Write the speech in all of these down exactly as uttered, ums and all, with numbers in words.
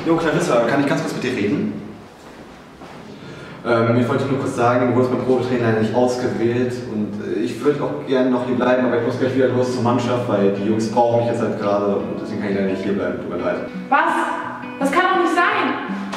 Jo, Clarissa, kann ich ganz kurz mit dir reden? Ähm, ich wollte nur kurz sagen, du wurdest beim Probetraining leider nicht ausgewählt und äh, ich würde auch gerne noch hier bleiben, aber ich muss gleich wieder los zur Mannschaft, weil die Jungs brauchen mich jetzt halt gerade und deswegen kann ich leider nicht hier bleiben. Tut mir leid. Was? Das kann doch nicht sein!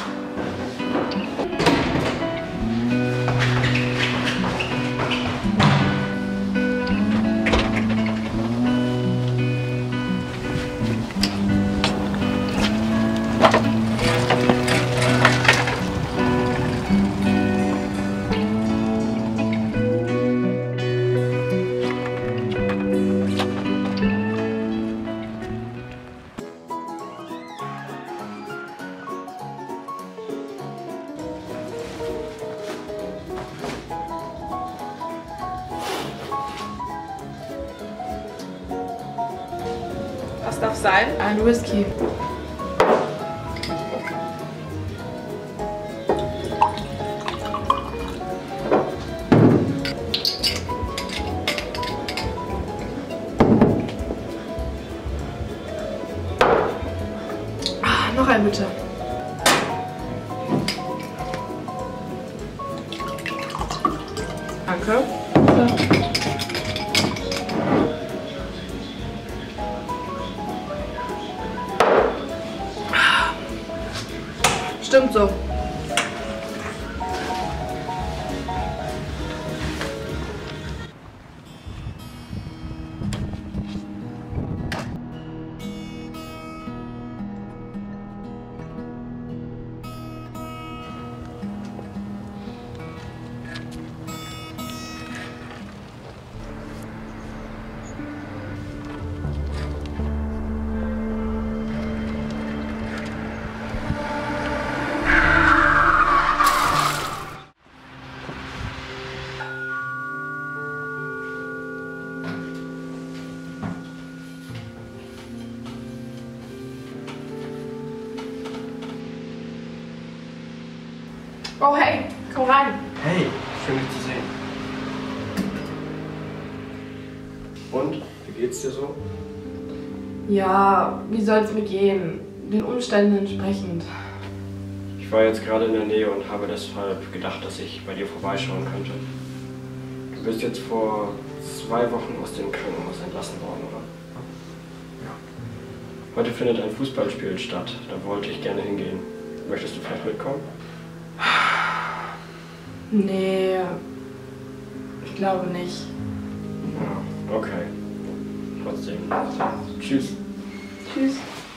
Was darf sein? Ein Whisky. Ah, noch ein bitte. Danke. Ja. Stimmt so. Oh hey, komm rein. Hey, schön dich zu sehen. Und, wie geht's dir so? Ja, wie soll es mir gehen? Den Umständen entsprechend. Ich war jetzt gerade in der Nähe und habe deshalb gedacht, dass ich bei dir vorbeischauen könnte. Du bist jetzt vor zwei Wochen aus dem Krankenhaus entlassen worden, oder? Ja. Heute findet ein Fußballspiel statt. Da wollte ich gerne hingehen. Möchtest du vielleicht mitkommen? Nee, ich glaube nicht. Ja, okay. Trotzdem. Tschüss. Tschüss.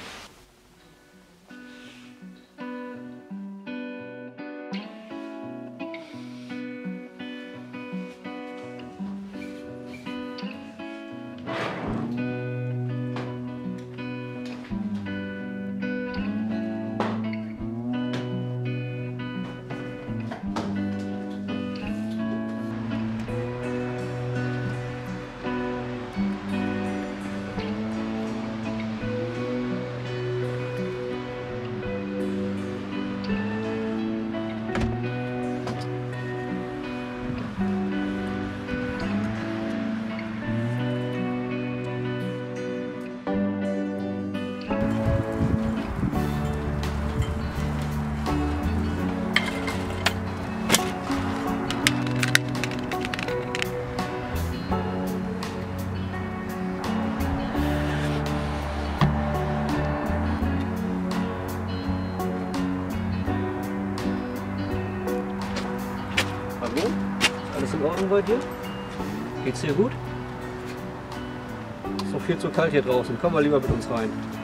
Hallo? Alles in Ordnung bei dir? Geht's dir gut? Ist doch viel zu kalt hier draußen. Komm mal lieber mit uns rein.